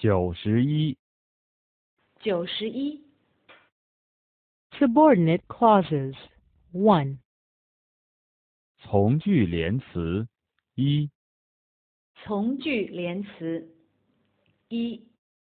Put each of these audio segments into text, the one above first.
91。 91。 Subordinate clauses. 1. 从句连词一。 从句连词一。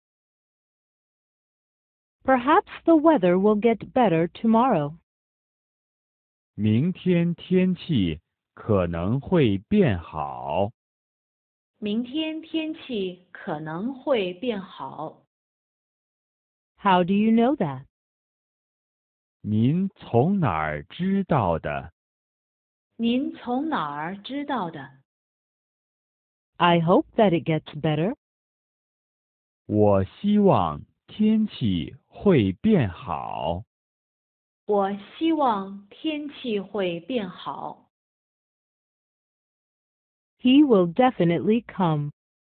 Perhaps the weather will get better tomorrow. 明天天气可能会变好。 明天天气可能会变好。 How do you know that? 您从哪儿知道的？ 您从哪儿知道的？ I hope that it gets better. 我希望天气会变好。 我希望天气会变好。 He will definitely come.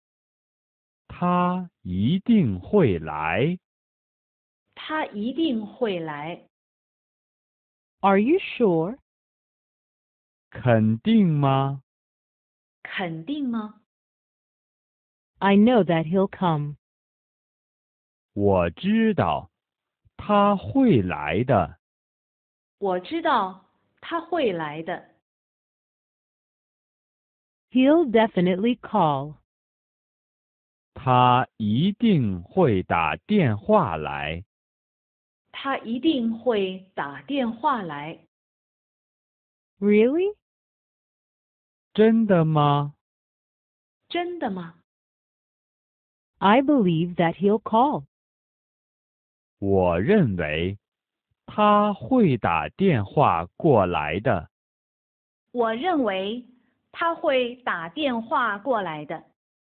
他一定会来。 他一定会来。 Are you sure? 肯定吗？ 肯定吗？ I know that he'll come. 我知道他会来的。 我知道他会来的。 He'll definitely call. 他一定会打电话来。 他一定会打电话来。 Really? 真的吗？ 真的吗？ I believe that he'll call. 我认为他会打电话过来的。 我认为他会打电话过来的。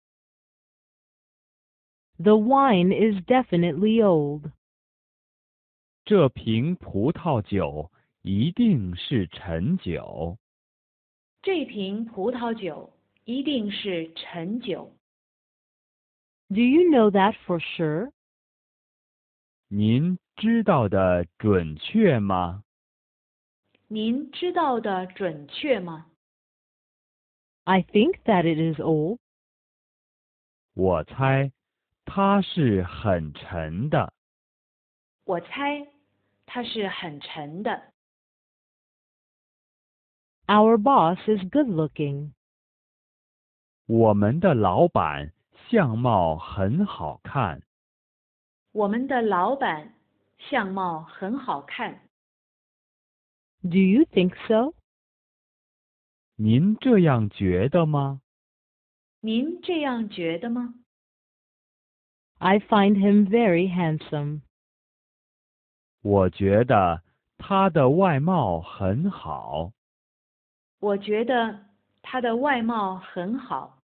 The wine is definitely old. 这瓶葡萄酒一定是陈酒。 这瓶葡萄酒一定是陈酒。 Do you know that for sure? 您知道的准确吗？ 您知道的准确吗？ I think that it is old. 我猜它是很沉的。 我猜它是很沉的。 Our boss is good looking. 我们的老板相貌很好看。 我们的老板相貌很好看。 Do you think so? 您这样觉得吗？ 您这样觉得吗？ I find him very handsome. 我觉得他的外貌很好。 我觉得他的外貌很好。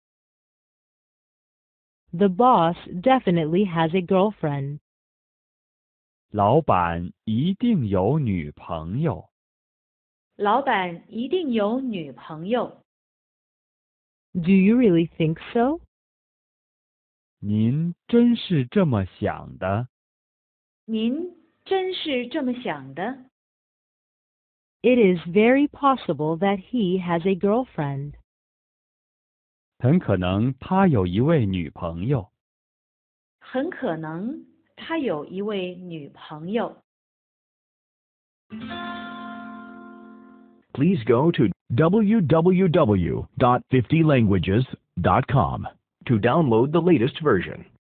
The boss definitely has a girlfriend. 老板一定有女朋友。 老板一定有女朋友。 Do you really think so? 您真是这么想的？ 您真是这么想的？ It is very possible that he has a girlfriend. 很可能他有一位女朋友。 很可能他有一位女朋友。 Please go to www.50languages.com to download the latest version.